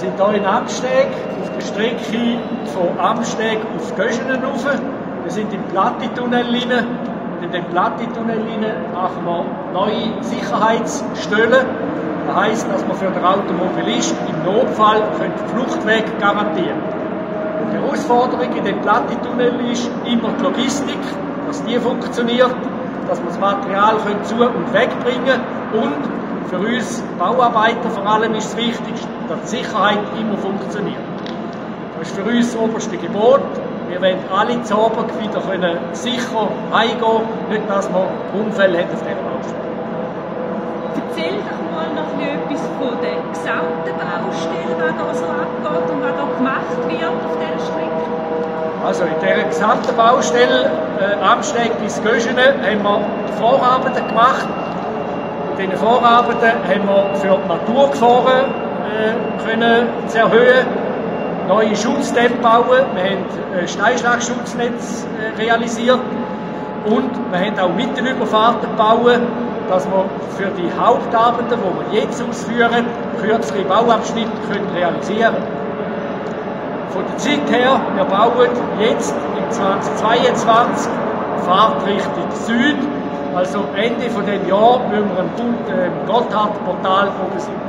sind hier in Amsteg auf der Strecke von Amsteg auf Göschenen rauf. Wir sind im Platitunnel rein. In dem Platitunnel machen wir neue Sicherheitsstellen. Das heisst, dass wir für den Automobilist im Notfall den Fluchtweg garantieren können. Die Herausforderung in dem Platitunnel ist immer die Logistik, dass die funktioniert, dass wir das Material zu- und wegbringen können. Und für uns Bauarbeiter vor allem ist es wichtig, dass die Sicherheit immer funktioniert. Das ist für uns das oberste Gebot. Wir wollen alle zu Abend wieder sicher heimgehen, nicht dass wir Unfälle haben auf dieser Baustelle. Erzähl doch mal noch etwas von der gesamten Baustelle, was da so abgeht und was da gemacht wird auf dieser Strecke. Also in dieser gesamten Baustelle Amsteg bis Göschenen haben wir Vorarbeiten gemacht. In diesen Vorarbeiten haben wir für die Naturgefahren zu erhöhen, neue Schutzdämme bauen, wir haben ein Steinschlagschutznetz realisiert und wir haben auch Mittelüberfahrten bauen, dass wir für die Hauptarbeiten, die wir jetzt ausführen, kürzere Bauabschnitte realisieren können. Von der Zeit her, wir bauen jetzt im 2022 Fahrtrichtung Süd, also Ende von dem Jahr müssen wir im Gotthardportal oben sein.